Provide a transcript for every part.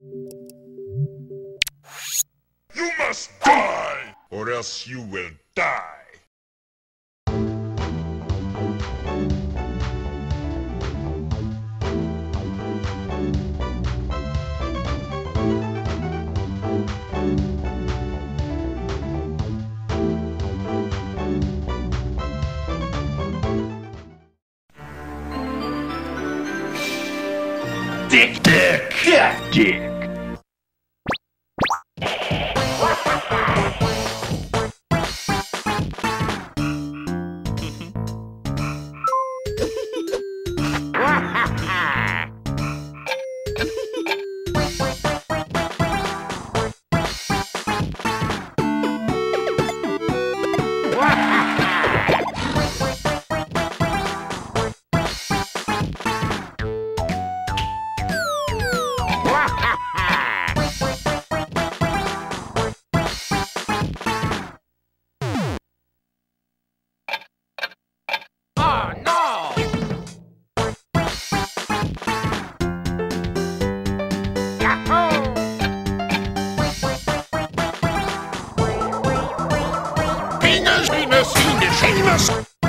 You must die, or else you will die. Dick, dick, dick, dick. Penis!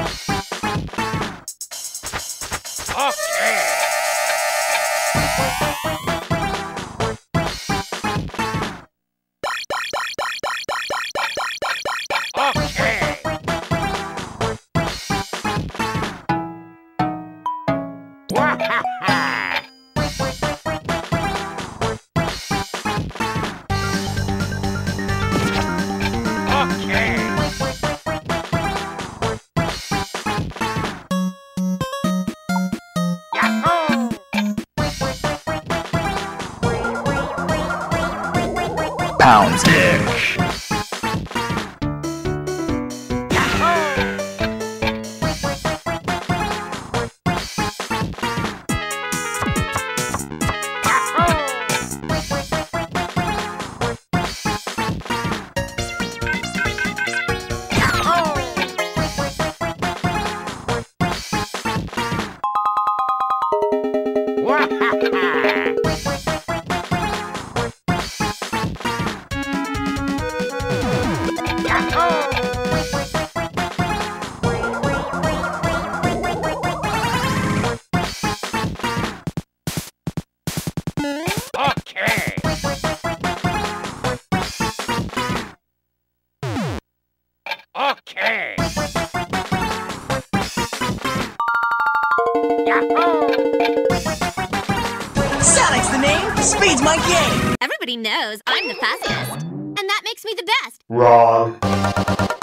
Okay. Okay. Wahaha! Okay. Pounds dick. Okay. Yahoo! Sonic's the name, speed's my game! Everybody knows I'm the fastest, and that makes me the best. Wrong.